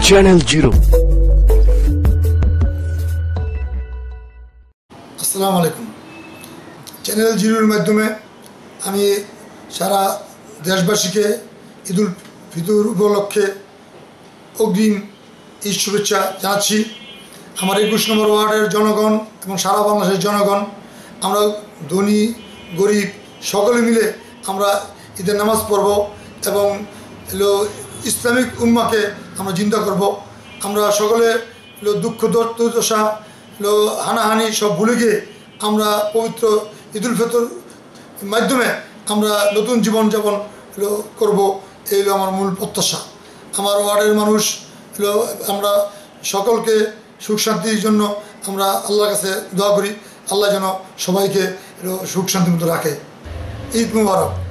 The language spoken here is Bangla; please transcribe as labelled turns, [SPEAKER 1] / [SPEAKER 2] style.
[SPEAKER 1] Channel zero.
[SPEAKER 2] আসসালামু আলাইকুম। চ্যানেল জিরোর মাধ্যমে আমি সারা দেশবাসীকে ঈদুল ফিতর উপলক্ষে অগ্রিম ঈদ শুভেচ্ছা জানাচ্ছি। আমার 21 নম্বর ওয়ার্ডের জনগণ এবং সারা বাংলাদেশের জনগণ, আমরা ধনী গরিব সকলে মিলে আমরা ঈদের নামাজ পড়ব এবং ইসলামিক উম্মাকে আমরা জিন্দা করব। আমরা সকলে দুঃখ দুর্দশা হানাহানি সব ভুলে গিয়ে আমরা পবিত্র ঈদুল ফিতর মাধ্যমে আমরা নতুন জীবনযাপন করব। এই হলো আমার মূল প্রত্যাশা। আমার ওয়ার্ডের মানুষ আমরা সকলকে সুখ শান্তির জন্য আমরা আল্লাহর কাছে দোয়া করি, আল্লাহ যেন সবাইকে সুখ শান্তির মতো রাখে। ঈদ মুবারক।